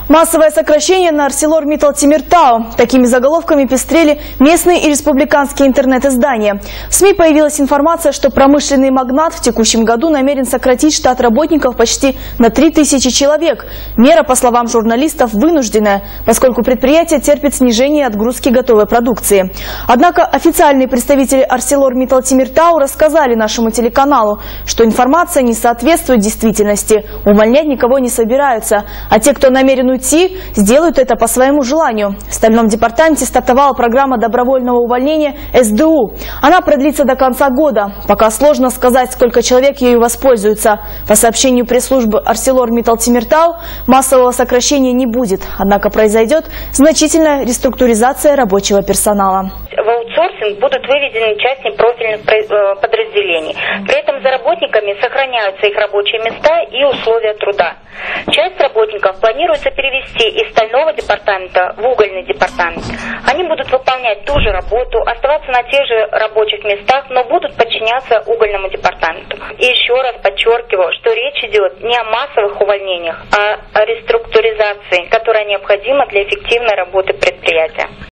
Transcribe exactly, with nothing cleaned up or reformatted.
Массовое сокращение на ArcelorMittal Темиртау. Такими заголовками пестрели местные и республиканские интернет-издания. В СМИ появилась информация, что промышленный магнат в текущем году намерен сократить штат работников почти на три тысячи человек. Мера, по словам журналистов, вынужденная, поскольку предприятие терпит снижение отгрузки готовой продукции. Однако официальные представители ArcelorMittal Темиртау рассказали нашему телеканалу, что информация не соответствует действительности. Увольнять никого не собираются, а те, кто намерен уйти, сделают это по своему желанию. В Стальном департаменте стартовала программа добровольного увольнения эс дэ у. Она продлится до конца года. Пока сложно сказать, сколько человек ею воспользуются. По сообщению пресс-службы ArcelorMittal Темиртау, массового сокращения не будет. Однако произойдет значительная реструктуризация рабочего персонала. В аутсорсинг будут выведены части профильных подразделений. При этом за работниками сохраняются их рабочие места и условия труда. Часть работников планируется перевести из Стального департамента в Угольный департамент. Они будут выполнять ту же работу, оставаться на тех же рабочих местах, но будут подчиняться Угольному департаменту. И еще раз подчеркиваю, что речь идет не о массовых увольнениях, а о реструктуризации, которая необходима для эффективной работы предприятия.